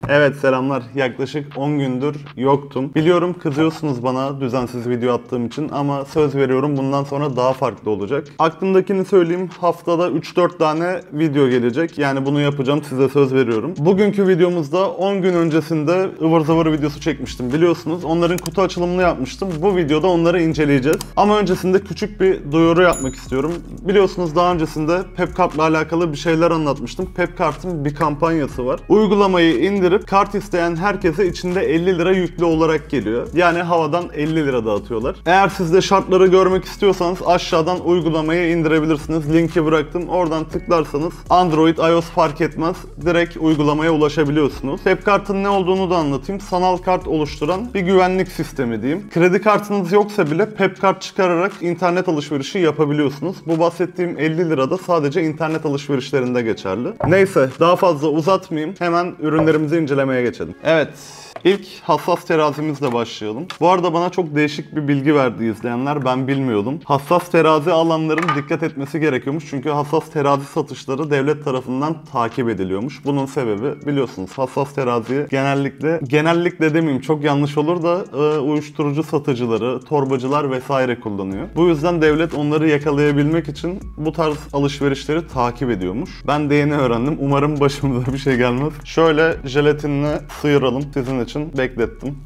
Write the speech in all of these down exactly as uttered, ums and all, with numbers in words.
Evet selamlar. Yaklaşık on gündür yoktum. Biliyorum kızıyorsunuz bana düzensiz video attığım için ama söz veriyorum bundan sonra daha farklı olacak. Aklımdakini söyleyeyim. Haftada üç dört tane video gelecek. Yani bunu yapacağım, size söz veriyorum. Bugünkü videomuzda on gün öncesinde ıvır zıvır videosu çekmiştim biliyorsunuz. Onların kutu açılımını yapmıştım. Bu videoda onları inceleyeceğiz. Ama öncesinde küçük bir duyuru yapmak istiyorum. Biliyorsunuz daha öncesinde PepCart'la alakalı bir şeyler anlatmıştım. PepCart'ın bir kampanyası var. Uygulamayı indirip kart isteyen herkese içinde elli lira yüklü olarak geliyor. Yani havadan elli lira dağıtıyorlar. Eğer siz de şartları görmek istiyorsanız aşağıdan uygulamayı indirebilirsiniz. Linki bıraktım. Oradan tıklarsanız Android, iOS fark etmez. Direkt uygulamaya ulaşabiliyorsunuz. PepCart'ın ne olduğunu da anlatayım. Sanal kart oluşturan bir güvenlik sistemi diyeyim. Kredi kartınız yoksa bile PepCart çıkararak internet alışverişi yapabiliyorsunuz. Bu bahsettiğim elli lira da sadece internet alışverişlerinde geçerli. Neyse daha fazla uzatmayayım. Hemen ürünlerimizi incelemeye geçelim. Evet. İlk hassas terazimizle başlayalım. Bu arada bana çok değişik bir bilgi verdi izleyenler. Ben bilmiyordum. Hassas terazi alanların dikkat etmesi gerekiyormuş. Çünkü hassas terazi satışları devlet tarafından takip ediliyormuş. Bunun sebebi biliyorsunuz hassas teraziyi genellikle, genellikle demeyeyim çok yanlış olur da e, uyuşturucu satıcıları, torbacılar vesaire kullanıyor. Bu yüzden devlet onları yakalayabilmek için bu tarz alışverişleri takip ediyormuş. Ben de yeni öğrendim. Umarım başımıza bir şey gelmez. Şöyle jelatinle sıyıralım sizin için beklettim.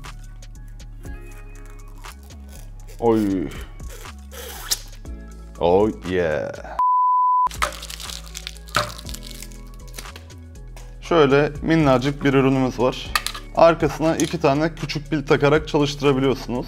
Oy. Oh yeah. Şöyle minnacık bir ürünümüz var. Arkasına iki tane küçük pil takarak çalıştırabiliyorsunuz.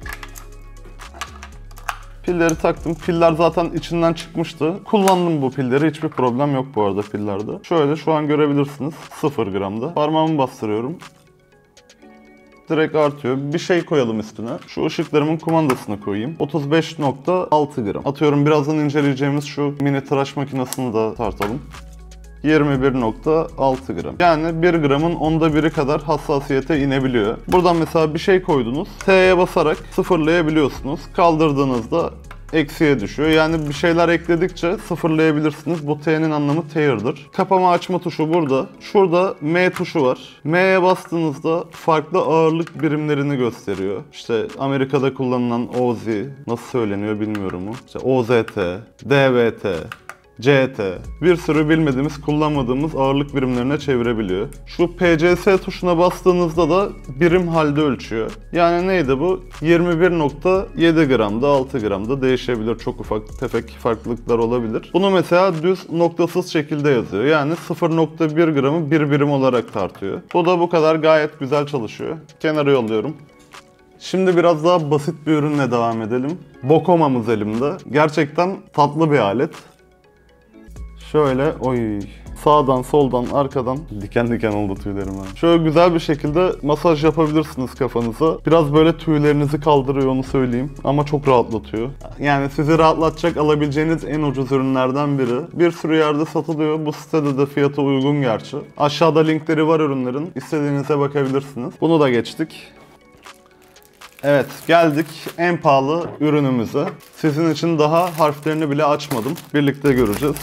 Pilleri taktım. Piller zaten içinden çıkmıştı. Kullandım bu pilleri. Hiçbir problem yok bu arada pillerde. Şöyle şu an görebilirsiniz. sıfır gramda. Parmağımı bastırıyorum. Direkt artıyor. Bir şey koyalım üstüne. Şu ışıklarımın kumandasını koyayım. otuz beş nokta altı gram. Atıyorum birazdan inceleyeceğimiz şu mini tıraş makinesini de tartalım. yirmi bir nokta altı gram. Yani bir gramın onda biri kadar hassasiyete inebiliyor. Buradan mesela bir şey koydunuz. T'ye basarak sıfırlayabiliyorsunuz. Kaldırdığınızda eksiye düşüyor. Yani bir şeyler ekledikçe sıfırlayabilirsiniz. Bu T'nin anlamı tear'dır. Kapama açma tuşu burada. Şurada M tuşu var. M'ye bastığınızda farklı ağırlık birimlerini gösteriyor. İşte Amerika'da kullanılan O Z, nasıl söyleniyor bilmiyorum mu? İşte O Z T, D V T, C T, bir sürü bilmediğimiz, kullanmadığımız ağırlık birimlerine çevirebiliyor. Şu P C S tuşuna bastığınızda da birim halde ölçüyor. Yani neydi bu? yirmi bir nokta yedi gramda, altı gramda değişebilir. Çok ufak tefek farklılıklar olabilir. Bunu mesela düz noktasız şekilde yazıyor. Yani sıfır nokta bir gramı bir birim olarak tartıyor. Bu da bu kadar gayet güzel çalışıyor. Kenara yolluyorum. Şimdi biraz daha basit bir ürünle devam edelim. Bokoma'mız elimde. Gerçekten tatlı bir alet. Şöyle oy sağdan soldan arkadan diken diken oldu tüylerim ha. Şöyle güzel bir şekilde masaj yapabilirsiniz kafanıza. Biraz böyle tüylerinizi kaldırıyor onu söyleyeyim ama çok rahatlatıyor. Yani sizi rahatlatacak alabileceğiniz en ucuz ürünlerden biri. Bir sürü yerde satılıyor. Bu sitede de fiyatı uygun gerçi. Aşağıda linkleri var ürünlerin. İstediğinize bakabilirsiniz. Bunu da geçtik. Evet, geldik en pahalı ürünümüze. Sizin için daha harflerini bile açmadım. Birlikte göreceğiz.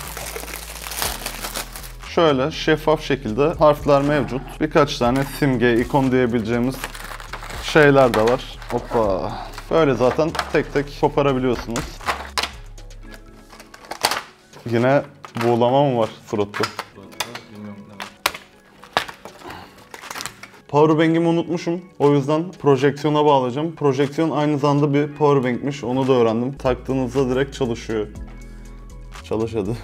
Şöyle şeffaf şekilde harfler mevcut. Birkaç tane simge, ikon diyebileceğimiz şeyler de var. Hoppa. Böyle zaten tek tek koparabiliyorsunuz. Yine buğulama mı var suratta? Powerbank'imi unutmuşum. O yüzden projeksiyona bağlayacağım. Projeksiyon aynı zamanda bir powerbank'miş. Onu da öğrendim. Taktığınızda direkt çalışıyor. Çalış hadi.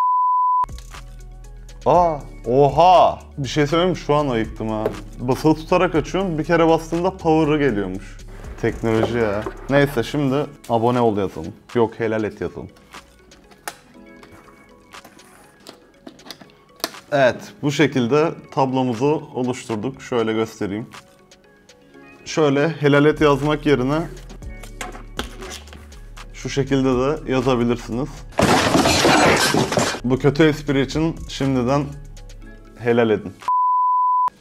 Aa, oha! Bir şey söyleyeyim mi? Şu an ayıktım ha. Basılı tutarak açıyorum. Bir kere bastığımda power'ı geliyormuş. Teknoloji ya. Neyse şimdi abone ol yazalım. Yok helal et yazalım. Evet, bu şekilde tablomuzu oluşturduk. Şöyle göstereyim. Şöyle helal et yazmak yerine şu şekilde de yazabilirsiniz. Bu kötü espri için şimdiden helal edin.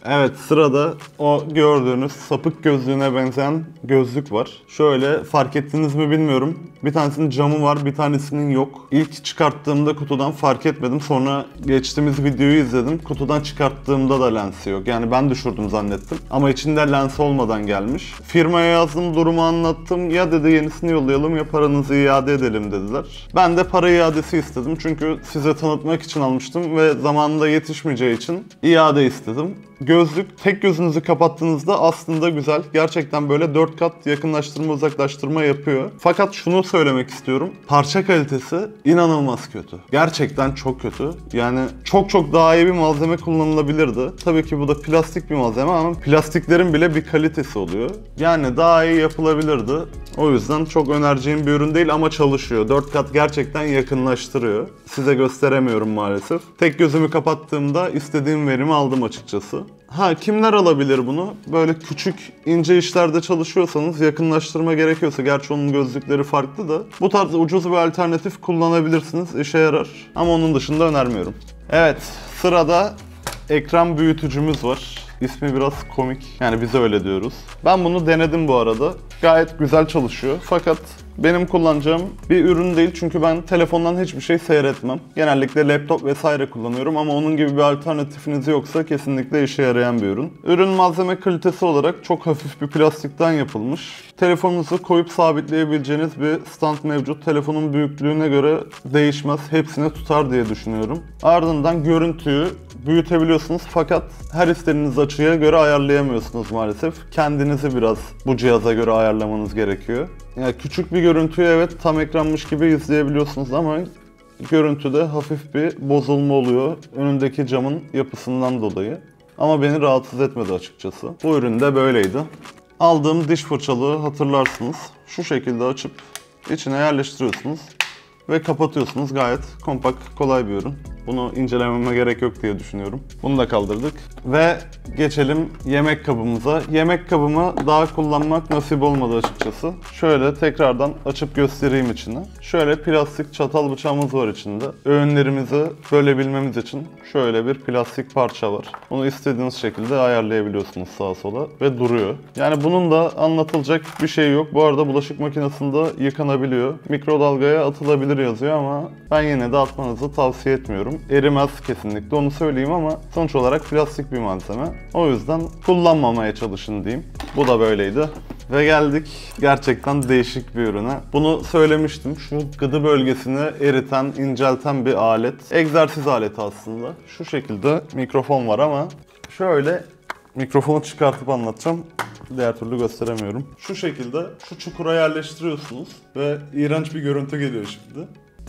Evet, sırada o gördüğünüz sapık gözlüğüne benzeyen gözlük var. Şöyle, fark ettiniz mi bilmiyorum. Bir tanesinin camı var, bir tanesinin yok. İlk çıkarttığımda kutudan fark etmedim. Sonra geçtiğimiz videoyu izledim. Kutudan çıkarttığımda da lensi yok. Yani ben düşürdüm zannettim. Ama içinde lens olmadan gelmiş. Firmaya yazdım, durumu anlattım. Ya dedi yenisini yollayalım ya paranızı iade edelim dediler. Ben de para iadesi istedim. Çünkü size tanıtmak için almıştım ve zamanında yetişmeyeceği için iade istedim. Gözlük tek gözünüzü kapattığınızda aslında güzel. Gerçekten böyle dört kat yakınlaştırma uzaklaştırma yapıyor. Fakat şunu söylemek istiyorum. Parça kalitesi inanılmaz kötü. Gerçekten çok kötü. Yani çok çok daha iyi bir malzeme kullanılabilirdi. Tabii ki bu da plastik bir malzeme ama plastiklerin bile bir kalitesi oluyor. Yani daha iyi yapılabilirdi. O yüzden çok önereceğim bir ürün değil ama çalışıyor. dört kat gerçekten yakınlaştırıyor. Size gösteremiyorum maalesef. Tek gözümü kapattığımda istediğim verimi aldım açıkçası. Ha, kimler alabilir bunu? Böyle küçük, ince işlerde çalışıyorsanız, yakınlaştırma gerekiyorsa, gerçi onun gözlükleri farklı da, bu tarz ucuz bir alternatif kullanabilirsiniz, işe yarar. Ama onun dışında önermiyorum. Evet, sırada ekran büyütücümüz var. İsmi biraz komik. Yani biz öyle diyoruz. Ben bunu denedim bu arada. Gayet güzel çalışıyor. Fakat benim kullanacağım bir ürün değil çünkü ben telefondan hiçbir şey seyretmem. Genellikle laptop vesaire kullanıyorum ama onun gibi bir alternatifiniz yoksa kesinlikle işe yarayan bir ürün. Ürün malzeme kalitesi olarak çok hafif bir plastikten yapılmış. Telefonunuzu koyup sabitleyebileceğiniz bir stand mevcut. Telefonun büyüklüğüne göre değişmez. Hepsini tutar diye düşünüyorum. Ardından görüntüyü büyütebiliyorsunuz fakat her istediğiniz açıya göre ayarlayamıyorsunuz maalesef. Kendinizi biraz bu cihaza göre ayarlamanız gerekiyor. Yani küçük bir görüntüyü evet tam ekranmış gibi izleyebiliyorsunuz ama görüntüde hafif bir bozulma oluyor önündeki camın yapısından dolayı. Ama beni rahatsız etmedi açıkçası. Bu ürün de böyleydi. Aldığım diş fırçalığı hatırlarsınız. Şu şekilde açıp içine yerleştiriyorsunuz ve kapatıyorsunuz. Gayet kompakt, kolay bir ürün. Bunu incelememe gerek yok diye düşünüyorum. Bunu da kaldırdık. Ve geçelim yemek kabımıza. Yemek kabımı daha kullanmak nasip olmadı açıkçası. Şöyle tekrardan açıp göstereyim içini. Şöyle plastik çatal bıçağımız var içinde. Öğünlerimizi bölebilmemiz için şöyle bir plastik parça var. Bunu istediğiniz şekilde ayarlayabiliyorsunuz sağa sola ve duruyor. Yani bunun da anlatılacak bir şey yok. Bu arada bulaşık makinesinde yıkanabiliyor. Mikrodalgaya atılabilir yazıyor ama ben yine de atmanızı tavsiye etmiyorum. Erimez kesinlikle, onu söyleyeyim ama sonuç olarak plastik bir malzeme. O yüzden kullanmamaya çalışın diyeyim. Bu da böyleydi. Ve geldik gerçekten değişik bir ürüne. Bunu söylemiştim. Şu gıdı bölgesini eriten, incelten bir alet. Egzersiz aleti aslında. Şu şekilde mikrofon var ama şöyle mikrofonu çıkartıp anlatacağım. Diğer türlü gösteremiyorum. Şu şekilde şu çukura yerleştiriyorsunuz ve iğrenç bir görüntü geliyor şimdi.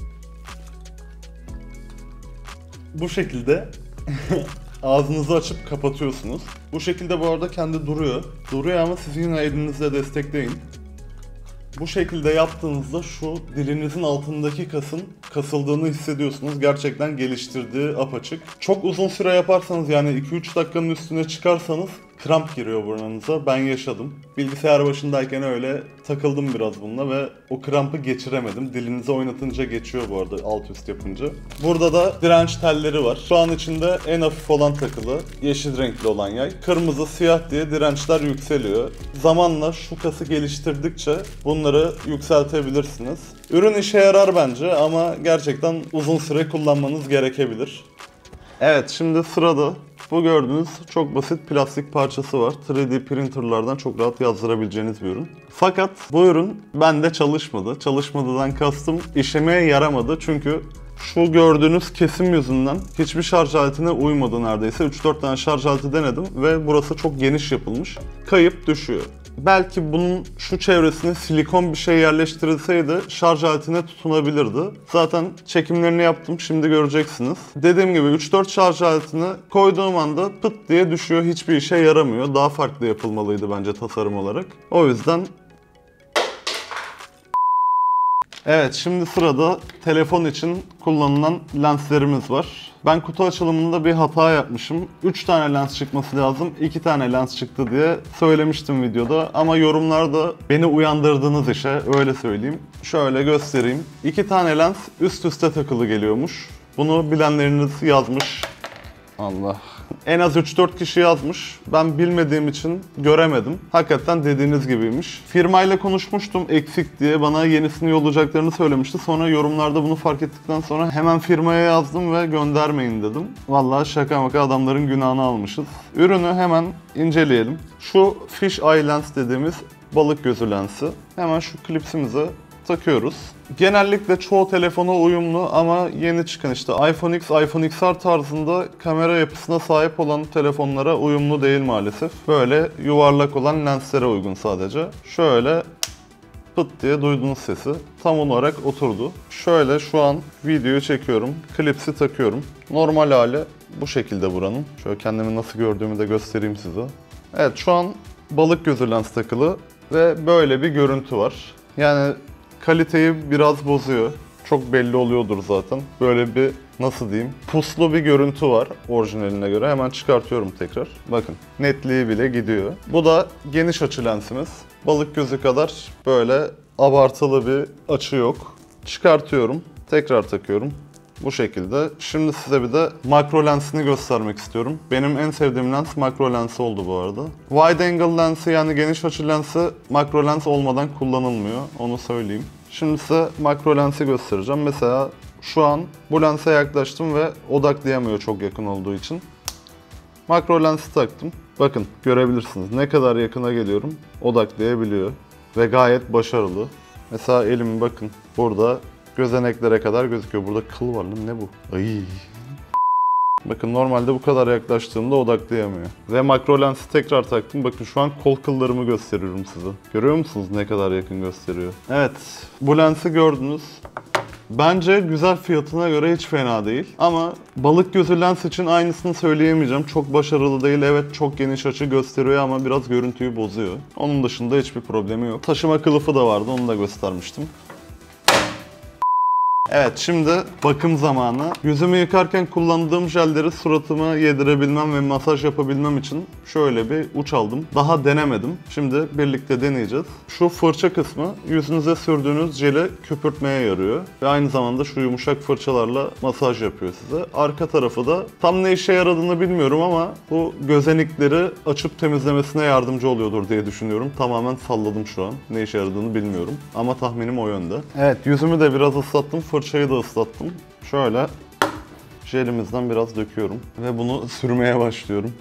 Bu şekilde ağzınızı açıp kapatıyorsunuz. Bu şekilde bu arada kendi duruyor. Duruyor ama siz yine elinizle destekleyin. Bu şekilde yaptığınızda şu dilinizin altındaki kasın kasıldığını hissediyorsunuz. Gerçekten geliştirdiği apaçık. Çok uzun süre yaparsanız, yani iki üç dakikanın üstüne çıkarsanız kramp giriyor burnunuza. Ben yaşadım. Bilgisayar başındayken öyle takıldım biraz bununla ve o krampı geçiremedim. Dilinize oynatınca geçiyor bu arada, alt üst yapınca. Burada da direnç telleri var. Şu an içinde en hafif olan takılı, yeşil renkli olan yay. Kırmızı, siyah diye dirençler yükseliyor. Zamanla şu kası geliştirdikçe bunları yükseltebilirsiniz. Ürün işe yarar bence ama gerçekten uzun süre kullanmanız gerekebilir. Evet, şimdi sırada bu gördüğünüz çok basit plastik parçası var. üç D printerlardan çok rahat yazdırabileceğiniz bir ürün. Fakat bu ürün bende çalışmadı. Çalışmadıdan kastım işlemeye yaramadı çünkü şu gördüğünüz kesim yüzünden hiçbir şarj aletine uymadı neredeyse. üç dört tane şarj aleti denedim ve burası çok geniş yapılmış. Kayıp düşüyor. Belki bunun şu çevresine silikon bir şey yerleştirilseydi şarj aletine tutunabilirdi. Zaten çekimlerini yaptım, şimdi göreceksiniz. Dediğim gibi üç dört şarj aletini koyduğum anda pıt diye düşüyor, hiçbir işe yaramıyor. Daha farklı yapılmalıydı bence tasarım olarak. O yüzden... Evet, şimdi sırada telefon için kullanılan lenslerimiz var. Ben kutu açılımında bir hata yapmışım. üç tane lens çıkması lazım, iki tane lens çıktı diye söylemiştim videoda. Ama yorumlarda beni uyandırdınız işe, öyle söyleyeyim. Şöyle göstereyim. iki tane lens üst üste takılı geliyormuş. Bunu bilenleriniz yazmış. Allah. En az üç dört kişi yazmış. Ben bilmediğim için göremedim. Hakikaten dediğiniz gibiymiş. Firmayla konuşmuştum eksik diye. Bana yenisini yollayacaklarını söylemişti. Sonra yorumlarda bunu fark ettikten sonra hemen firmaya yazdım ve göndermeyin dedim. Vallahi şaka maka adamların günahını almışız. Ürünü hemen inceleyelim. Şu Fish Eye Lens dediğimiz balık gözü lensi. Hemen şu klipsimize takıyoruz. Genellikle çoğu telefona uyumlu ama yeni çıkan işte iPhone X, iPhone X R tarzında kamera yapısına sahip olan telefonlara uyumlu değil maalesef. Böyle yuvarlak olan lenslere uygun sadece. Şöyle pıt diye duyduğunuz sesi tam olarak oturdu. Şöyle şu an videoyu çekiyorum, klipsi takıyorum. Normal hali bu şekilde buranın. Şöyle kendimi nasıl gördüğümü de göstereyim size. Evet, şu an balık gözü lens takılı ve böyle bir görüntü var. Yani kaliteyi biraz bozuyor. Çok belli oluyordur zaten. Böyle bir, nasıl diyeyim, puslu bir görüntü var orijinaline göre. Hemen çıkartıyorum tekrar. Bakın, netliği bile gidiyor. Bu da geniş açı lensimiz. Balık gözü kadar böyle abartılı bir açı yok. Çıkartıyorum, tekrar takıyorum. Bu şekilde. Şimdi size bir de makro lensini göstermek istiyorum. Benim en sevdiğim lens makro lensi oldu bu arada. Wide angle lensi, yani geniş açı lensi makro lens olmadan kullanılmıyor. Onu söyleyeyim. Şimdi size makro lensi göstereceğim. Mesela şu an bu lense yaklaştım ve odaklayamıyor çok yakın olduğu için. Makro lensi taktım. Bakın görebilirsiniz. Ne kadar yakına geliyorum odaklayabiliyor. Ve gayet başarılı. Mesela elimi bakın burada gözeneklere kadar gözüküyor. Burada kıl var lan, ne bu? Ay. Bakın normalde bu kadar yaklaştığımda odaklayamıyor. Ve makro lensi tekrar taktım. Bakın şu an kol kıllarımı gösteriyorum size. Görüyor musunuz ne kadar yakın gösteriyor? Evet, bu lensi gördünüz. Bence güzel, fiyatına göre hiç fena değil. Ama balık gözü lens için aynısını söyleyemeyeceğim. Çok başarılı değil. Evet, çok geniş açı gösteriyor ama biraz görüntüyü bozuyor. Onun dışında hiçbir problemi yok. Taşıma kılıfı da vardı, onu da göstermiştim. Evet, şimdi bakım zamanı. Yüzümü yıkarken kullandığım jelleri suratıma yedirebilmem ve masaj yapabilmem için şöyle bir uç aldım. Daha denemedim. Şimdi birlikte deneyeceğiz. Şu fırça kısmı yüzünüze sürdüğünüz jeli köpürtmeye yarıyor. Ve aynı zamanda şu yumuşak fırçalarla masaj yapıyor size. Arka tarafı da tam ne işe yaradığını bilmiyorum ama bu gözenekleri açıp temizlemesine yardımcı oluyordur diye düşünüyorum. Tamamen salladım şu an. Ne işe yaradığını bilmiyorum. Ama tahminim o yönde. Evet, yüzümü de biraz ıslattım. Fırçayı da ıslattım. Şöyle jelimizden biraz döküyorum ve bunu sürmeye başlıyorum.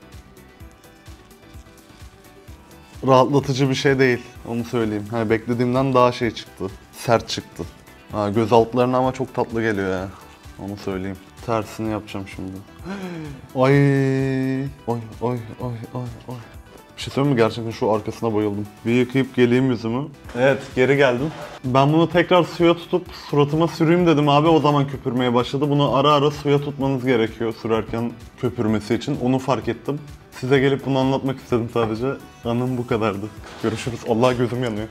Rahatlatıcı bir şey değil, onu söyleyeyim. Hani beklediğimden daha şey çıktı. Sert çıktı. Ha, göz altlarına ama çok tatlı geliyor ya. Onu söyleyeyim. Tersini yapacağım şimdi. Ay, oy, oy, oy, oy, oy. Bir şey söyleyeyim mi? Gerçekten şu arkasına bayıldım. Bir yıkayıp geleyim yüzümü. Evet, geri geldim. Ben bunu tekrar suya tutup suratıma süreyim dedim abi. O zaman köpürmeye başladı. Bunu ara ara suya tutmanız gerekiyor sürerken köpürmesi için. Onu fark ettim. Size gelip bunu anlatmak istedim sadece. Anım bu kadardı. Görüşürüz. Allah, gözüm yanıyor.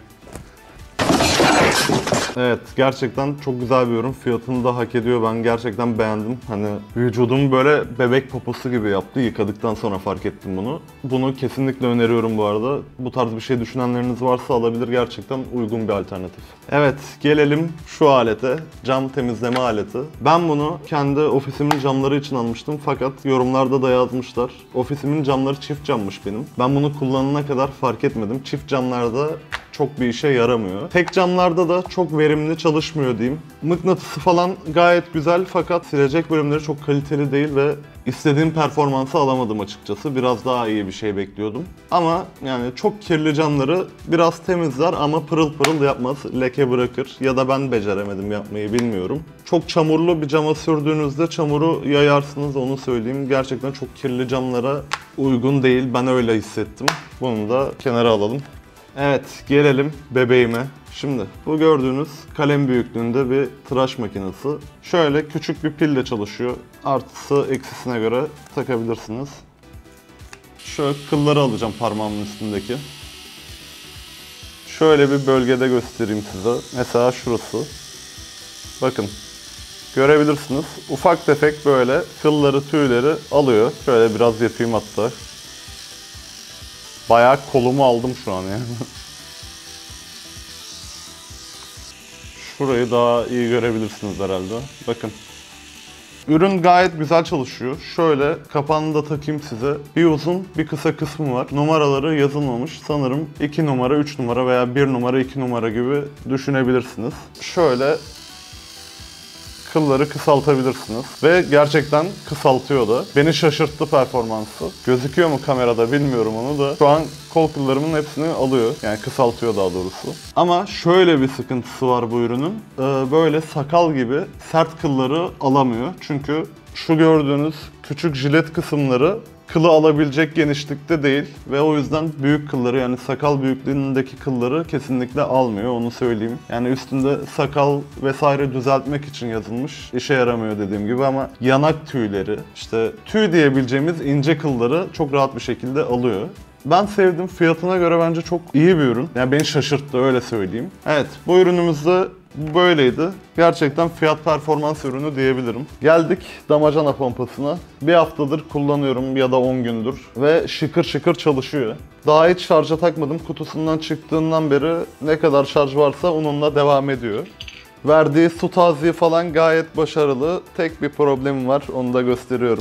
Evet, gerçekten çok güzel bir ürün. Fiyatını da hak ediyor. Ben gerçekten beğendim. Hani vücudum böyle bebek poposu gibi yaptı. Yıkadıktan sonra fark ettim bunu. Bunu kesinlikle öneriyorum bu arada. Bu tarz bir şey düşünenleriniz varsa alabilir. Gerçekten uygun bir alternatif. Evet, gelelim şu alete. Cam temizleme aleti. Ben bunu kendi ofisimin camları için almıştım. Fakat yorumlarda da yazmışlar. Ofisimin camları çift cammış benim. Ben bunu kullanana kadar fark etmedim. Çift camlarda çok bir işe yaramıyor. Tek camlarda da çok verimli çalışmıyor diyeyim. Mıknatısı falan gayet güzel fakat silecek bölümleri çok kaliteli değil ve istediğim performansı alamadım açıkçası. Biraz daha iyi bir şey bekliyordum. Ama yani çok kirli camları biraz temizler ama pırıl pırıl yapmaz. Leke bırakır ya da ben beceremedim yapmayı, bilmiyorum. Çok çamurlu bir cama sürdüğünüzde çamuru yayarsınız, onu söyleyeyim. Gerçekten çok kirli camlara uygun değil. Ben öyle hissettim. Bunu da kenara alalım. Evet, gelelim bebeğime. Şimdi bu gördüğünüz kalem büyüklüğünde bir tıraş makinesi. Şöyle küçük bir pille çalışıyor. Artısı eksisine göre takabilirsiniz. Şöyle kılları alacağım parmağımın üstündeki. Şöyle bir bölgede göstereyim size. Mesela şurası. Bakın. Görebilirsiniz. Ufak tefek böyle kılları, tüyleri alıyor. Şöyle biraz yapayım hatta. Bayağı kolumu aldım şu an yani. Şurayı daha iyi görebilirsiniz herhalde. Bakın. Ürün gayet güzel çalışıyor. Şöyle kapağını da takayım size. Bir uzun bir kısa kısmı var. Numaraları yazılmamış. Sanırım iki numara, üç numara veya bir numara, iki numara gibi düşünebilirsiniz. Şöyle kılları kısaltabilirsiniz. Ve gerçekten kısaltıyor da. Beni şaşırttı performansı. Gözüküyor mu kamerada bilmiyorum onu da. Şu an kol kıllarımın hepsini alıyor. Yani kısaltıyor daha doğrusu. Ama şöyle bir sıkıntısı var bu ürünün. Ee, böyle sakal gibi sert kılları alamıyor. Çünkü şu gördüğünüz küçük jilet kısımları kılı alabilecek genişlikte değil ve o yüzden büyük kılları, yani sakal büyüklüğündeki kılları kesinlikle almıyor, onu söyleyeyim. Yani üstünde sakal vesaire düzeltmek için yazılmış, işe yaramıyor dediğim gibi, ama yanak tüyleri, işte tüy diyebileceğimiz ince kılları çok rahat bir şekilde alıyor. Ben sevdim. Fiyatına göre bence çok iyi bir ürün. Yani beni şaşırttı, öyle söyleyeyim. Evet, bu ürünümüz de böyleydi. Gerçekten fiyat performans ürünü diyebilirim. Geldik damacana pompasına. Bir haftadır kullanıyorum ya da on gündür ve şıkır şıkır çalışıyor. Daha hiç şarja takmadım. Kutusundan çıktığından beri ne kadar şarj varsa onunla devam ediyor. Verdiği su tazyiği falan gayet başarılı. Tek bir problemim var, onu da gösteriyorum.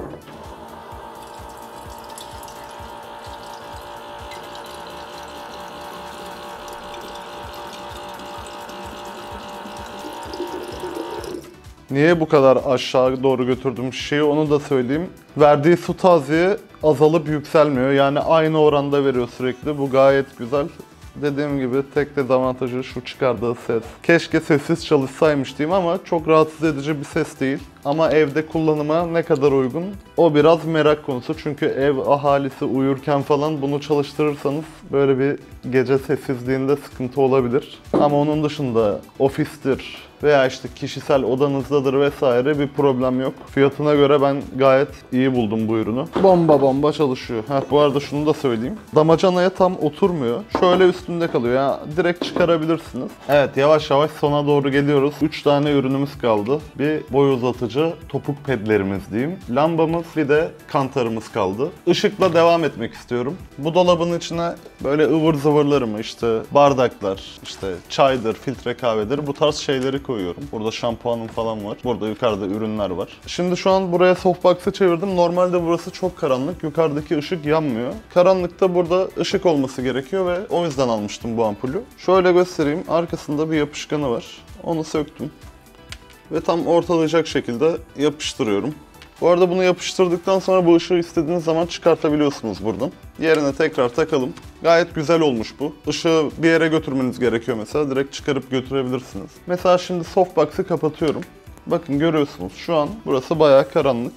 Niye bu kadar aşağı doğru götürdüm şeyi, onu da söyleyeyim. Verdiği su tazyiği azalıp yükselmiyor. Yani aynı oranda veriyor sürekli. Bu gayet güzel. Dediğim gibi tek dezavantajı şu çıkardığı ses. Keşke sessiz çalışsaymış diyeyim ama çok rahatsız edici bir ses değil. Ama evde kullanıma ne kadar uygun? O biraz merak konusu. Çünkü ev ahalisi uyurken falan bunu çalıştırırsanız böyle bir gece sessizliğinde sıkıntı olabilir. Ama onun dışında ofistir veya işte kişisel odanızdadır vesaire bir problem yok. Fiyatına göre ben gayet iyi buldum bu ürünü. Bomba bomba çalışıyor. Heh, bu arada şunu da söyleyeyim. Damacanaya tam oturmuyor. Şöyle üstünde kalıyor. Ya direkt çıkarabilirsiniz. Evet, yavaş yavaş sona doğru geliyoruz. üç tane ürünümüz kaldı. Bir boy uzatıcı, topuk pedlerimiz diyeyim. Lambamız, bir de kantarımız kaldı. Işıkla devam etmek istiyorum. Bu dolabın içine böyle ıvır zıvırlarımı, işte bardaklar, işte çaydır, filtre kahvedir, bu tarz şeyleri koyuyorum. Burada şampuanım falan var. Burada yukarıda ürünler var. Şimdi şu an buraya softbox'ı çevirdim. Normalde burası çok karanlık. Yukarıdaki ışık yanmıyor. Karanlıkta burada ışık olması gerekiyor ve o yüzden almıştım bu ampulü. Şöyle göstereyim. Arkasında bir yapışkanı var. Onu söktüm. Ve tam ortalayacak şekilde yapıştırıyorum. Bu arada bunu yapıştırdıktan sonra bu ışığı istediğiniz zaman çıkartabiliyorsunuz buradan. Yerine tekrar takalım. Gayet güzel olmuş bu. Işığı bir yere götürmeniz gerekiyor mesela. Direkt çıkarıp götürebilirsiniz. Mesela şimdi softbox'ı kapatıyorum. Bakın görüyorsunuz şu an burası bayağı karanlık.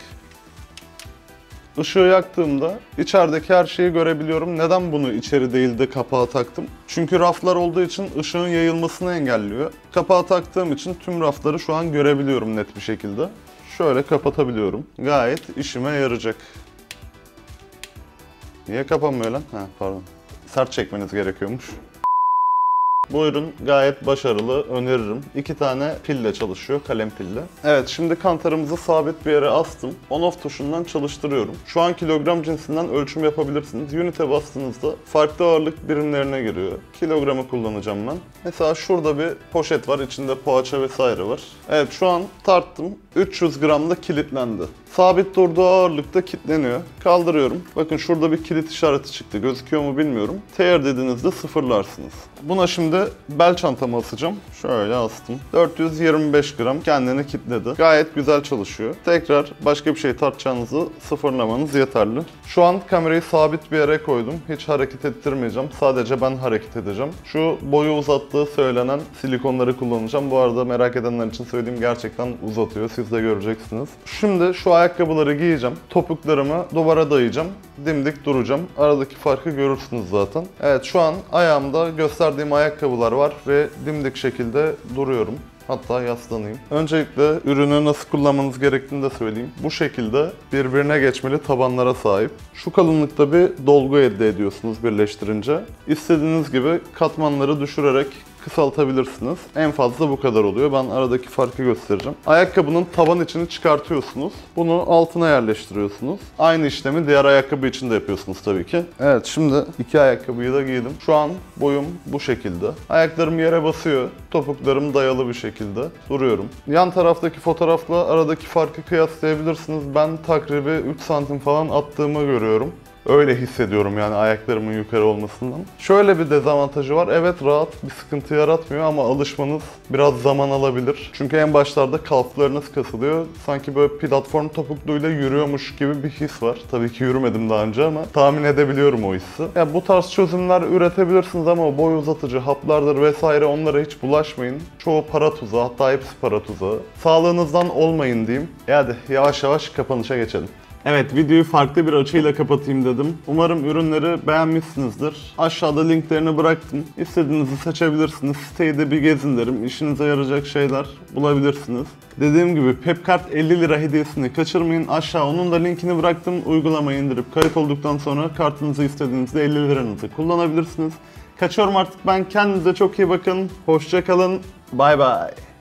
Işığı yaktığımda içerideki her şeyi görebiliyorum. Neden bunu içeri değil de kapağa taktım? Çünkü raflar olduğu için ışığın yayılmasını engelliyor. Kapağa taktığım için tüm rafları şu an görebiliyorum net bir şekilde. Şöyle kapatabiliyorum. Gayet işime yarayacak. Niye kapanmıyor lan? Ha, pardon. Sert çekmeniz gerekiyormuş. Bu ürün gayet başarılı, öneririm. İki tane pille çalışıyor, kalem pille. Evet, şimdi kantarımızı sabit bir yere astım. On-off tuşundan çalıştırıyorum. Şu an kilogram cinsinden ölçüm yapabilirsiniz. Unit'e bastığınızda farklı ağırlık birimlerine giriyor. Kilogramı kullanacağım ben. Mesela şurada bir poşet var, içinde poğaça vesaire var. Evet, şu an tarttım. üç yüz gramda kilitlendi. Sabit durduğu ağırlıkta kilitleniyor. Kaldırıyorum. Bakın şurada bir kilit işareti çıktı. Gözüküyor mu bilmiyorum. Teğer dediğinizde sıfırlarsınız. Buna şimdi bel çantamı asacağım. Şöyle astım. dört yüz yirmi beş gram kendini kilitledi. Gayet güzel çalışıyor. Tekrar başka bir şey tartacağınızı sıfırlamanız yeterli. Şu an kamerayı sabit bir yere koydum. Hiç hareket ettirmeyeceğim. Sadece ben hareket edeceğim. Şu boyu uzattığı söylenen silikonları kullanacağım. Bu arada merak edenler için söyleyeyim, gerçekten uzatıyor. Siz de göreceksiniz. Şimdi şu ayakkabıları giyeceğim. Topuklarımı duvara dayayacağım. Dimdik duracağım. Aradaki farkı görürsünüz zaten. Evet, şu an ayağımda gösterdiğim ayakkabılar var ve dimdik şekilde duruyorum. Hatta yaslanayım. Öncelikle ürünü nasıl kullanmanız gerektiğini de söyleyeyim. Bu şekilde birbirine geçmeli tabanlara sahip. Şu kalınlıkta bir dolgu elde ediyorsunuz birleştirince. İstediğiniz gibi katmanları düşürerek kısaltabilirsiniz. En fazla bu kadar oluyor. Ben aradaki farkı göstereceğim. Ayakkabının taban içini çıkartıyorsunuz. Bunu altına yerleştiriyorsunuz. Aynı işlemi diğer ayakkabı için de yapıyorsunuz tabii ki. Evet, şimdi iki ayakkabıyı da giydim. Şu an boyum bu şekilde. Ayaklarım yere basıyor. Topuklarım dayalı bir şekilde duruyorum. Yan taraftaki fotoğrafla aradaki farkı kıyaslayabilirsiniz. Ben takribi üç santim falan attığımı görüyorum. Öyle hissediyorum yani ayaklarımın yukarı olmasından. Şöyle bir dezavantajı var. Evet, rahat, bir sıkıntı yaratmıyor ama alışmanız biraz zaman alabilir. Çünkü en başlarda kalflarınız kasılıyor. Sanki böyle platform topukluyla yürüyormuş gibi bir his var. Tabii ki yürümedim daha önce ama tahmin edebiliyorum o hissi. Ya bu tarz çözümler üretebilirsiniz ama boy uzatıcı, haplardır vesaire, onlara hiç bulaşmayın. Çoğu para tuzağı, hatta hepsi para tuzağı. Sağlığınızdan olmayın diyeyim. E hadi yavaş yavaş kapanışa geçelim. Evet, videoyu farklı bir açıyla kapatayım dedim. Umarım ürünleri beğenmişsinizdir. Aşağıda linklerini bıraktım. İstediğinizi seçebilirsiniz. Siteyi de bir gezin derim. İşinize yarayacak şeyler bulabilirsiniz. Dediğim gibi Pepkart elli lira hediyesini kaçırmayın. Aşağı onun da linkini bıraktım. Uygulamayı indirip kayıt olduktan sonra kartınızı istediğinizde elli liranızı kullanabilirsiniz. Kaçıyorum artık ben. Kendinize çok iyi bakın. Hoşça kalın. Bay bay.